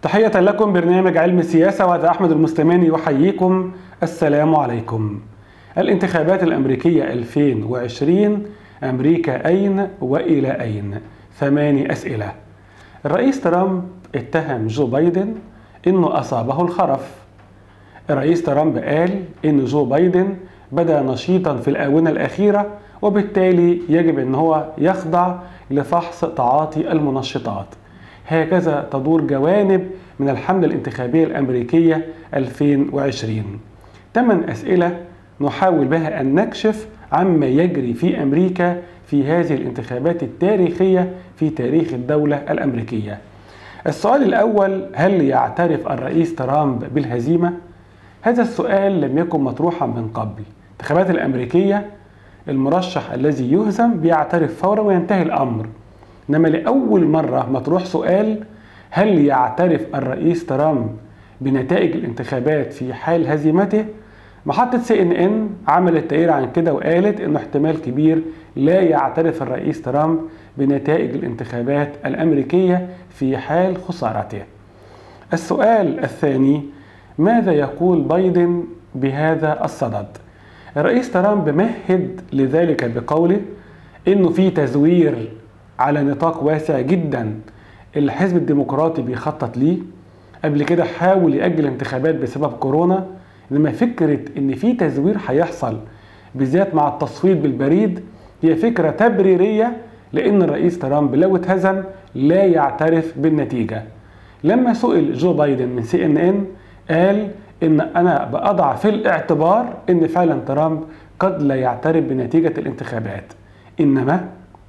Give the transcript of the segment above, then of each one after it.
تحية لكم برنامج علم السياسة، وهذا أحمد المستماني يحييكم. السلام عليكم. الانتخابات الأمريكية 2020، أمريكا أين وإلى أين؟ 8 أسئلة. الرئيس ترامب اتهم جو بايدن إنه أصابه الخرف. الرئيس ترامب قال إن جو بايدن بدأ نشيطا في الآونة الأخيرة، وبالتالي يجب أن هو يخضع لفحص تعاطي المنشطات. هكذا تدور جوانب من الحملة الانتخابية الأمريكية 2020. 8 أسئلة نحاول بها أن نكشف عما يجري في أمريكا في هذه الانتخابات التاريخية في تاريخ الدولة الأمريكية. السؤال الأول: هل يعترف الرئيس ترامب بالهزيمة؟ هذا السؤال لم يكن مطروحا من قبل. الانتخابات الأمريكية المرشح الذي يهزم بيعترف فورا وينتهي الأمر، إنما لأول مرة مطروح سؤال: هل يعترف الرئيس ترامب بنتائج الانتخابات في حال هزيمته؟ محطة CNN عملت تقرير عن كده وقالت إنه احتمال كبير لا يعترف الرئيس ترامب بنتائج الانتخابات الأمريكية في حال خسارته. السؤال الثاني: ماذا يقول بايدن بهذا الصدد؟ الرئيس ترامب مهد لذلك بقوله إنه في تزوير على نطاق واسع جدا الحزب الديمقراطي بيخطط ليه. قبل كده حاول يأجل انتخابات بسبب كورونا، انما فكرة ان في تزوير هيحصل بالذات مع التصويت بالبريد هي فكرة تبريرية، لان الرئيس ترامب لو اتهزم لا يعترف بالنتيجة. لما سئل جو بايدن من CNN قال ان انا بأضع في الاعتبار ان فعلا ترامب قد لا يعترف بنتيجة الانتخابات، انما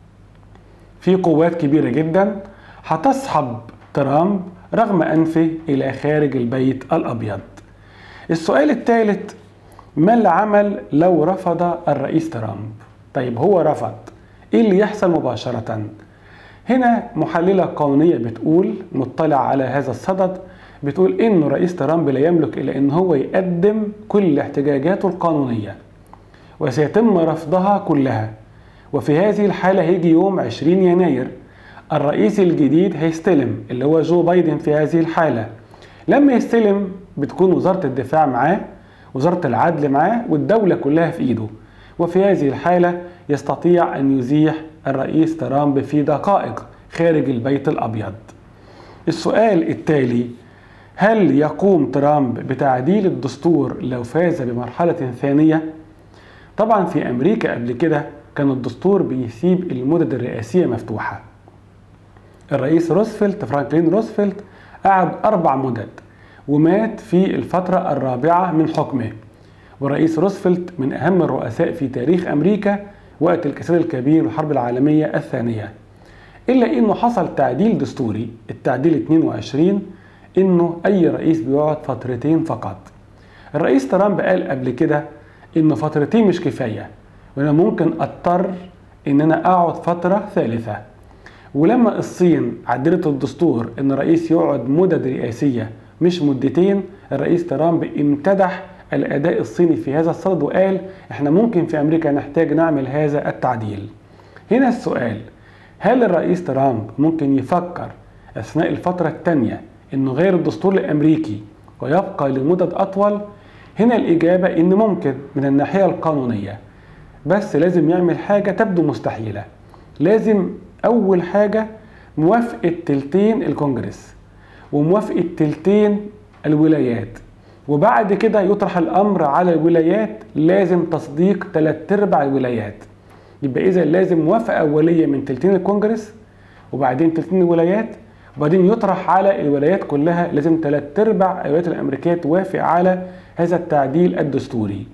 في قوات كبيرة جدا هتصحب ترامب رغم أنفه إلى خارج البيت الأبيض. السؤال الثالث: ما العمل لو رفض الرئيس ترامب؟ طيب هو رفض، إيه اللي يحصل مباشرة؟ هنا محللة قانونية بتقول، مطلع على هذا الصدد، بتقول إن رئيس ترامب لا يملك إلا إن هو يقدم كل احتجاجاته القانونية وسيتم رفضها كلها. وفي هذه الحالة هيجي يوم 20 يناير الرئيس الجديد هيستلم اللي هو جو بايدن. في هذه الحالة لما يستلم بتكون وزارة الدفاع معاه، وزارة العدل معاه، والدولة كلها في ايده. وفي هذه الحالة يستطيع ان يزيح الرئيس ترامب في دقائق خارج البيت الابيض. السؤال التالي: هل يقوم ترامب بتعديل الدستور لو فاز بمرحلة ثانية؟ طبعا في امريكا قبل كده كان الدستور بيسيب المدد الرئاسية مفتوحة. الرئيس روزفلت، فرانكلين روزفلت، قعد 4 مدد ومات في الفترة الرابعة من حكمه. والرئيس روزفلت من أهم الرؤساء في تاريخ أمريكا وقت الكساد الكبير والحرب العالمية الثانية. إلا إنه حصل تعديل دستوري، التعديل 22، إنه أي رئيس بيقعد 2 فترتين فقط. الرئيس ترامب قال قبل كده إنه 2 فترتين مش كفاية، وأنا ممكن أضطر إن أنا أقعد فترة ثالثة. ولما الصين عدلت الدستور ان الرئيس يقعد مدد رئاسية مش مدتين، الرئيس ترامب امتدح الاداء الصيني في هذا الصدد وقال احنا ممكن في امريكا نحتاج نعمل هذا التعديل. هنا السؤال: هل الرئيس ترامب ممكن يفكر اثناء الفترة الثانية انه غير الدستور الامريكي ويبقى لمدد اطول؟ هنا الاجابة ان ممكن من الناحية القانونية، بس لازم يعمل حاجة تبدو مستحيلة. لازم أول حاجة موافقة 2/3 الكونجرس وموافقة 2/3 الولايات، وبعد كده يطرح الأمر على الولايات لازم تصديق 3/4 الولايات. يبقى إذا لازم موافقة أولية من 2/3 الكونجرس وبعدين 2/3 الولايات، وبعدين يطرح على الولايات كلها، لازم 3/4 الولايات الأمريكية توافق على هذا التعديل الدستوري.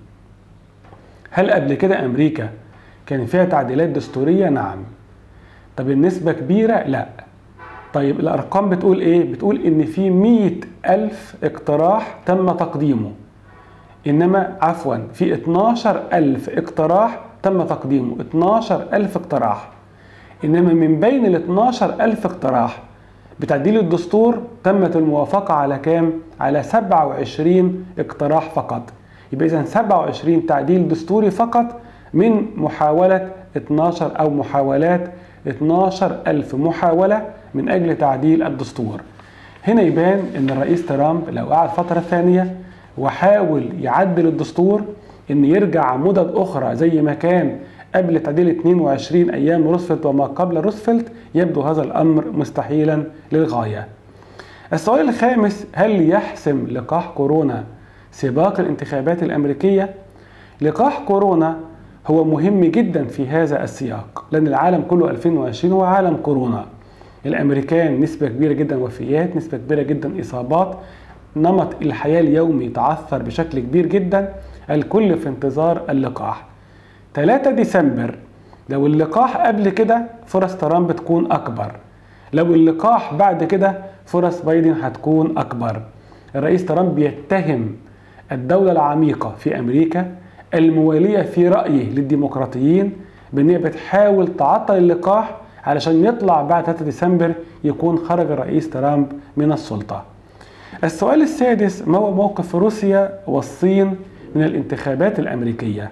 هل قبل كده أمريكا كان فيها تعديلات دستورية؟ نعم. طب النسبة كبيرة؟ لا. طيب الأرقام بتقول إيه؟ بتقول إن في 100,000 اقتراح تم تقديمه، إنما عفوا في 12,000 اقتراح تم تقديمه، 12,000 اقتراح. إنما من بين ال 12,000 اقتراح بتعديل الدستور تمت الموافقة على كام؟ على 27 اقتراح فقط. يبقى إذن 27 تعديل دستوري فقط من محاولة 12 أو محاولات 12,000 محاولة من أجل تعديل الدستور. هنا يبان ان الرئيس ترامب لو قعد فترة ثانية وحاول يعدل الدستور ان يرجع مدد اخرى زي ما كان قبل تعديل 22 ايام روزفلت وما قبل روزفلت، يبدو هذا الامر مستحيلا للغاية. السؤال الخامس: هل يحسم لقاح كورونا سباق الانتخابات الامريكية؟ لقاح كورونا هو مهم جدا في هذا السياق، لان العالم كله 2020 هو عالم كورونا. الامريكان نسبة كبيرة جدا وفيات، نسبة كبيرة جدا اصابات، نمط الحياة اليومي تعثر بشكل كبير جدا، الكل في انتظار اللقاح. 3 ديسمبر لو اللقاح قبل كده فرص ترامب تكون اكبر، لو اللقاح بعد كده فرص بايدن هتكون اكبر. الرئيس ترامب يتهم الدولة العميقة في امريكا الموالية في رأيه للديمقراطيين بان هي بتحاول تعطل اللقاح علشان يطلع بعد 3 ديسمبر يكون خرج الرئيس ترامب من السلطة. السؤال السادس: ما هو موقف روسيا والصين من الانتخابات الأمريكية؟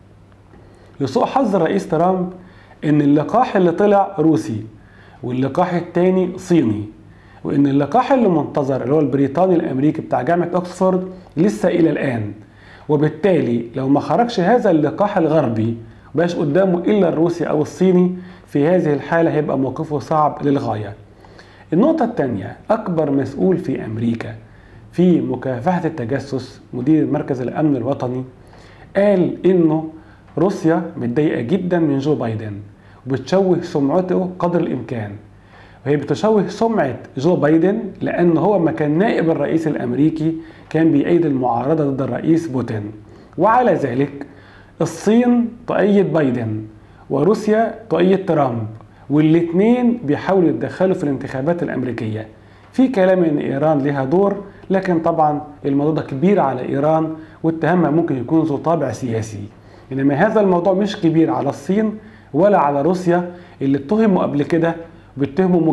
لسوء حظ الرئيس ترامب ان اللقاح اللي طلع روسي واللقاح التاني صيني، وان اللقاح اللي منتظر اللي هو البريطاني الامريكي بتاع جامعة اوكسفورد لسه الى الان، وبالتالي لو ما خرجش هذا اللقاح الغربي وبقاش قدامه الا الروسي او الصيني، في هذه الحالة هيبقى موقفه صعب للغاية. النقطة الثانية: أكبر مسؤول في أمريكا في مكافحة التجسس مدير مركز الأمن الوطني قال إنه روسيا متضايقة جدا من جو بايدن وبتشوه سمعته قدر الإمكان، وهي بتشوه سمعة جو بايدن لأنه هو ما كان نائب الرئيس الأمريكي كان بيأيد المعارضة ضد الرئيس بوتين، وعلى ذلك الصين تؤيد بايدن وروسيا تؤيد ترامب، والاثنين بيحاولوا يتدخلوا في الانتخابات الامريكيه. في كلام ان ايران لها دور، لكن طبعا الموضوع ده كبير على ايران واتهامها ممكن يكون ذو طابع سياسي، انما هذا الموضوع مش كبير على الصين ولا على روسيا اللي اتهموا قبل كده بيتهموا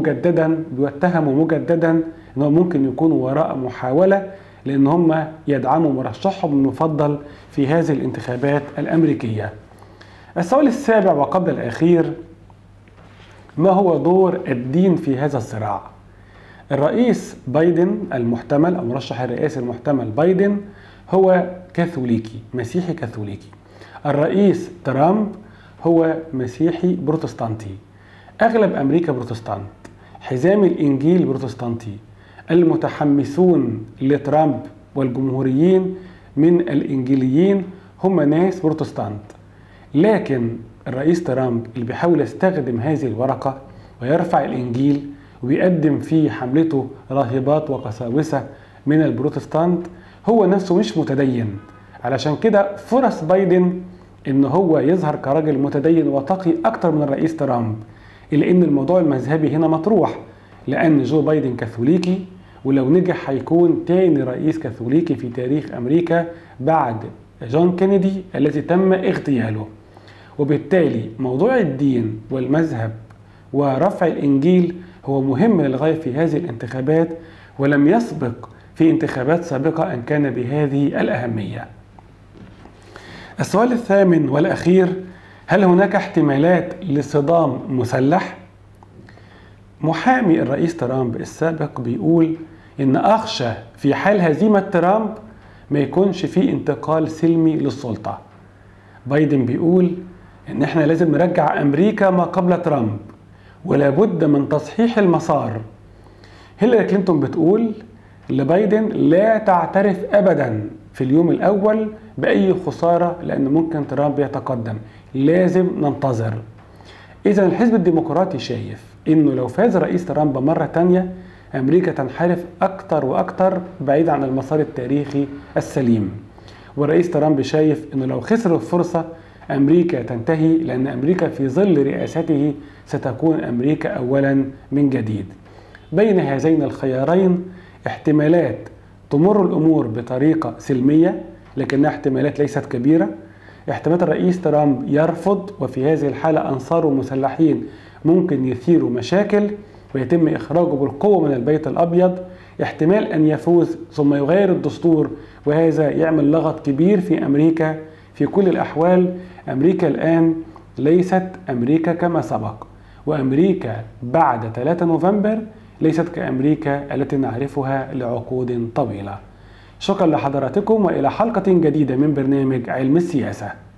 مجددا انه ممكن يكونوا وراء محاوله لان هم يدعموا مرشحهم المفضل في هذه الانتخابات الامريكيه. السؤال السابع وقبل الأخير: ما هو دور الدين في هذا الصراع؟ الرئيس بايدن المحتمل أو مرشح الرئاسي المحتمل بايدن هو كاثوليكي مسيحي كاثوليكي، الرئيس ترامب هو مسيحي بروتستانتي، أغلب أمريكا بروتستانت، حزام الإنجيل بروتستانتي، المتحمسون لترامب والجمهوريين من الإنجيليين هم ناس بروتستانت. لكن الرئيس ترامب اللي بيحاول يستخدم هذه الورقة ويرفع الإنجيل وبيقدم فيه حملته راهبات وقساوسة من البروتستانت هو نفسه مش متدين، علشان كده فرص بايدن إن هو يظهر كراجل متدين وتقي أكتر من الرئيس ترامب، إلا إن الموضوع المذهبي هنا مطروح، لأن جو بايدن كاثوليكي ولو نجح هيكون تاني رئيس كاثوليكي في تاريخ أمريكا بعد جون كينيدي الذي تم اغتياله، وبالتالي موضوع الدين والمذهب ورفع الإنجيل هو مهم للغاية في هذه الانتخابات، ولم يسبق في انتخابات سابقة أن كان بهذه الأهمية. السؤال الثامن والأخير: هل هناك احتمالات لصدام مسلح؟ محامي الرئيس ترامب السابق بيقول إن أخشى في حال هزيمة ترامب ما يكونش فيه انتقال سلمي للسلطة. بايدن بيقول إن إحنا لازم نرجع أمريكا ما قبل ترامب ولا بد من تصحيح المسار. هيلاري كلينتون بتقول لبايدن لا تعترف أبدا في اليوم الأول بأي خسارة لأن ممكن ترامب يتقدم، لازم ننتظر. إذا الحزب الديمقراطي شايف إنه لو فاز رئيس ترامب مرة تانية أمريكا تنحرف أكتر وأكتر بعيد عن المسار التاريخي السليم، والرئيس ترامب شايف إنه لو خسر الفرصة أمريكا تنتهي، لأن أمريكا في ظل رئاسته ستكون أمريكا أولا من جديد. بين هذين الخيارين احتمالات تمر الأمور بطريقة سلمية لكنها احتمالات ليست كبيرة، احتمالات الرئيس ترامب يرفض وفي هذه الحالة أنصاره المسلحين ممكن يثيروا مشاكل ويتم إخراجه بالقوة من البيت الأبيض، احتمال أن يفوز ثم يغير الدستور وهذا يعمل لغط كبير في أمريكا. في كل الأحوال أمريكا الآن ليست أمريكا كما سبق، وأمريكا بعد 3 نوفمبر ليست كأمريكا التي نعرفها لعقود طويلة. شكرا لحضراتكم، وإلى حلقة جديدة من برنامج علم السياسة.